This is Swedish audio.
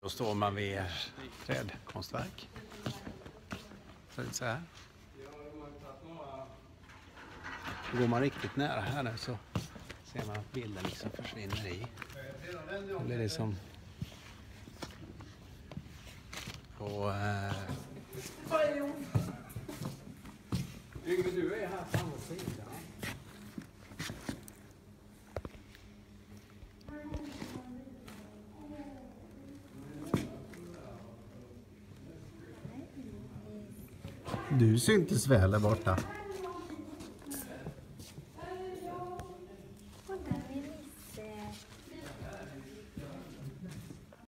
Då står man vid trädkonstverk. Så här. Går man riktigt nära här nu så ser man att bilden liksom försvinner i. Då blir det som på... Yngve, du är här på andra sidan. Du syntes väl där borta.